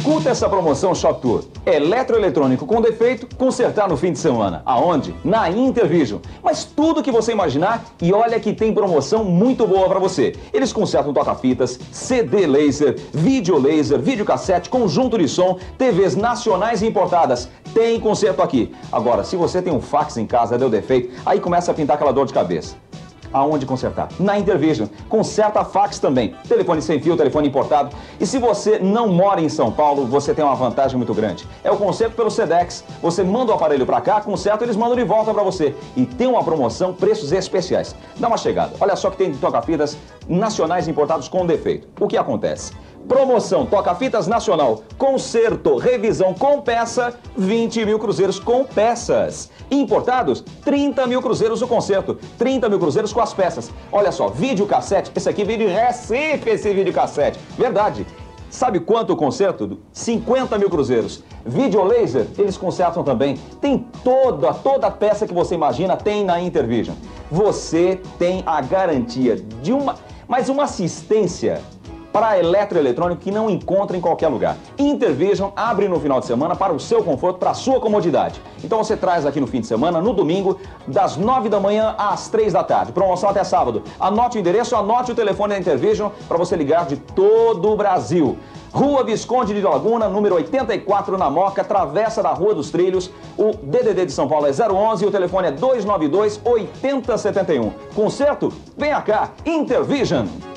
Escuta essa promoção Shop Tour. Eletroeletrônico com defeito, consertar no fim de semana. Aonde? Na Intervision. Mas tudo que você imaginar, e olha que tem promoção muito boa para você. Eles consertam toca-fitas, CD laser, vídeo laser, videocassete, conjunto de som, TVs nacionais e importadas. Tem conserto aqui. Agora, se você tem um fax em casa, deu defeito, aí começa a pintar aquela dor de cabeça. Aonde consertar? Na Intervision. Conserta fax também. Telefone sem fio, telefone importado. E se você não mora em São Paulo, você tem uma vantagem muito grande. É o conserto pelo Sedex. Você manda o aparelho pra cá, conserta, eles mandam de volta pra você. E tem uma promoção, preços especiais. Dá uma chegada. Olha só que tem toca-fitas nacionais importados com defeito. O que acontece? Promoção toca-fitas nacional, conserto, revisão com peça, 20 mil cruzeiros com peças. Importados, 30 mil cruzeiros o conserto, 30 mil cruzeiros com as peças. Olha só, videocassete, esse aqui veio de Recife, esse videocassete. Verdade. Sabe quanto o conserto? 50 mil cruzeiros. Vídeo laser, eles consertam também. Tem toda peça que você imagina, tem na Intervision. Você tem a garantia de uma assistência para eletroeletrônico que não encontra em qualquer lugar. Intervision abre no final de semana para o seu conforto, para a sua comodidade. Então você traz aqui no fim de semana, no domingo, das 9 da manhã às 3 da tarde. Promoção até sábado. Anote o endereço, anote o telefone da Intervision para você ligar de todo o Brasil. Rua Visconde de Laguna, número 84, na Moca, travessa da Rua dos Trilhos. O DDD de São Paulo é 011 e o telefone é 292-8071. Concerto? Venha cá, Intervision!